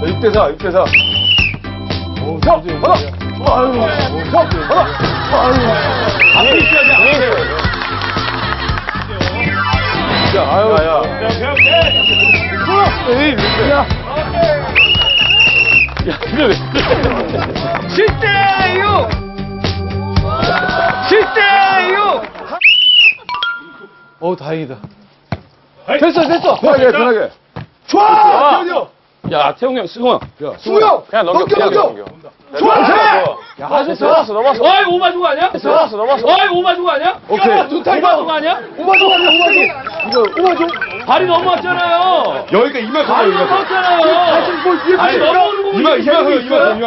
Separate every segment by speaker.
Speaker 1: 6대4, 6대4. 형, 받아! 아유, 형, 받아! 아유.
Speaker 2: 앞에 있어야지,
Speaker 1: 야, 아유. 야, 야.
Speaker 2: 야, 그래 왜? 10대6! 10대6!
Speaker 1: 다행이다. 됐어. 편하게.
Speaker 2: 좋아! 야, 태웅 형, 승호 형.
Speaker 1: 승우 형!
Speaker 2: 그냥 넘겨.
Speaker 1: 좋아!
Speaker 2: 야, 넘었어. 어이, 오마 주고 아니야? 넘었어. 어이, 오마 주고 아니야?
Speaker 1: 오케이.
Speaker 2: 오마 주고 아니야?
Speaker 1: 오마줘.
Speaker 2: 발이 넘어왔잖아요.
Speaker 1: 여기가 이만큼.
Speaker 2: 발이 넘어왔잖아요. 아니, 넘어오는 거 보니까
Speaker 1: 이만큼.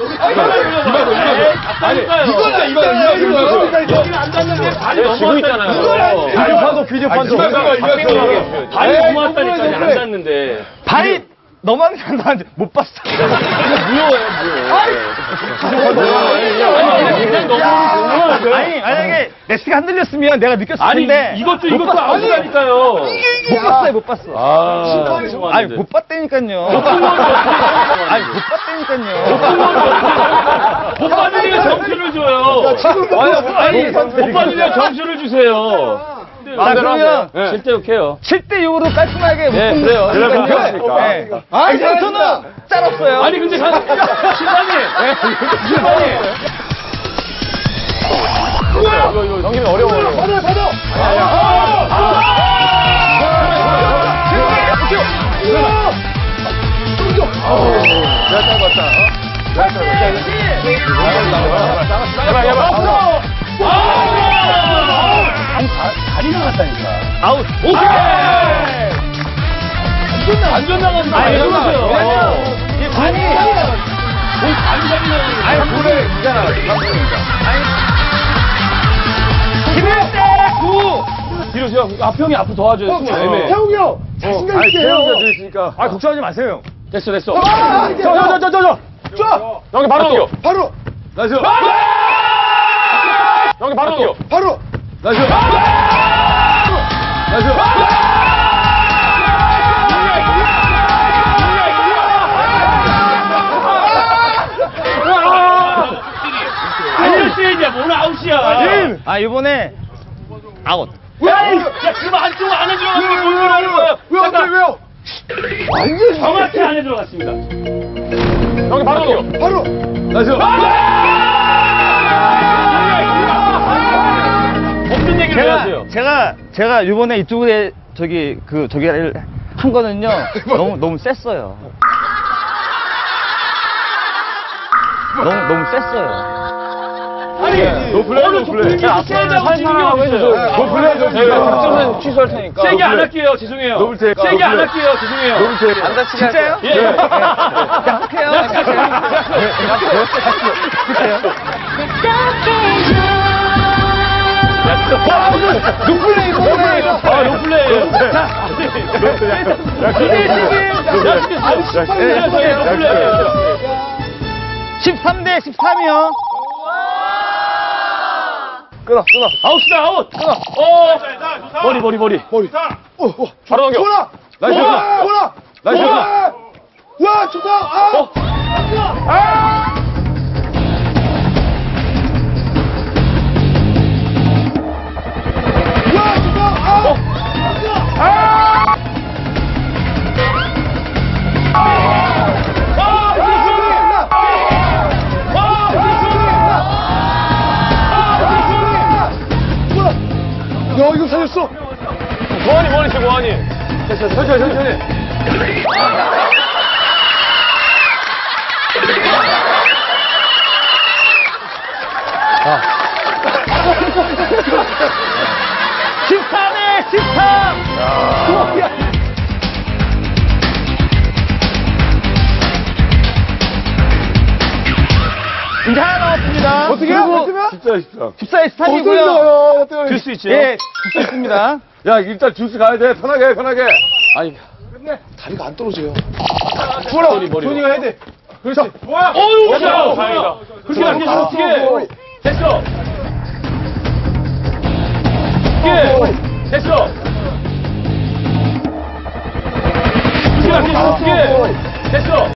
Speaker 1: 아니, 이만큼.
Speaker 2: 여기는 안 닿는데 발이 넘어왔잖아요.
Speaker 1: 비디오 비디오 판도.
Speaker 2: 발이 넘어왔다니까 안 닿는데.
Speaker 3: 발이 너만 나한테 못 봤어. 아니 만약에 네트가 흔들렸으면 내가 느꼈을
Speaker 2: 아니,
Speaker 3: 텐데
Speaker 2: 이것도 아웃이라니까요.
Speaker 3: 못 봤어요. 아니 못 봤다니까요.
Speaker 2: 못 받으니까 점수를 줘요. 아니, 못 받으니까 점수를 주세요.
Speaker 3: 자 그러면
Speaker 2: 7대6 해요.
Speaker 3: 7대6으로 깔끔하게
Speaker 2: 네,
Speaker 3: 묶으면
Speaker 2: 그래요.
Speaker 1: 그러니까.
Speaker 3: 네. 저는 짧았어요.
Speaker 2: 아니, 근데 심판님!
Speaker 1: 넘기면 어려워요. 다리 나갔다니까.
Speaker 3: 아웃.
Speaker 2: 오케이! 완전 나간다.
Speaker 3: 아니,
Speaker 2: 왜냐면
Speaker 3: 이 반이
Speaker 1: 아니, 그래, 있잖아.
Speaker 2: 뒤로 세요. 형이 앞으로 도와줘요. 애매해.
Speaker 1: 태웅이 형! 자신감 있게 해요. 태웅이가 있으니까.
Speaker 3: 걱정하지 마세요.
Speaker 2: 됐어.
Speaker 1: 저!
Speaker 2: 형이 바로 넘겨.
Speaker 1: 바로! 나이스!
Speaker 2: 형이 바로 넘겨.
Speaker 1: 바로! 나이스! 나이스!
Speaker 2: 알려줘야지. 뭐는 아웃이야.
Speaker 3: 아 이번에 아웃.
Speaker 2: 야, 그럼 안쪽으로 안에 들어갔으면 뭘 하는 거예요?
Speaker 1: 왜요? 완전
Speaker 2: 정확히 안에 들어갔습니다. 형이 바로 넘겨.
Speaker 1: 바로! 나이스!
Speaker 2: 없는 얘기를 해야죠.
Speaker 3: 제가 이번에 이쪽에 저기를 한 거는요 너무 셌어요. 너무 셌어요.
Speaker 2: 아니, 오늘 플레이. 세다고 지는 게 어딨어요?
Speaker 1: 노플레이 취소할 테니까.
Speaker 2: 세게 안 할게요. 죄송해요.
Speaker 1: 노블테이크.
Speaker 2: 세게 안 할게요. 죄송해요.
Speaker 1: 안 다치게.
Speaker 3: 진짜요?
Speaker 2: 예.
Speaker 3: 약속해요.
Speaker 1: 노플레이!
Speaker 2: 노플레이. 야,
Speaker 3: 13대 13이요.
Speaker 1: 끊어.
Speaker 2: 아웃이다, 아웃. 머리. 바로 넘겨.
Speaker 1: 보라! 나이스! 보라! 나이스! 와, 좋다! 야, 이거 살렸어!
Speaker 2: 고환이.
Speaker 1: 됐어, 천천히. 아.
Speaker 3: 14대 13. 이제 하나 남았습니다.
Speaker 1: 어떻게 해요? 진짜.
Speaker 3: 14대 13이고요.
Speaker 2: 들 수 있죠?
Speaker 3: 예, 줄 수 있습니다.
Speaker 1: 야, 일단 주스 가야 돼. 편하게.
Speaker 2: 아니,
Speaker 1: 다리가 안 떨어져요. 보라!
Speaker 2: 머리.
Speaker 1: 손이가 해야 돼. 그렇지.
Speaker 2: 어유, 다행이다. 그렇게 안 되지, 어떻게. 됐어. 됐어. 그렇게 안 되지, 어떻게. 됐어.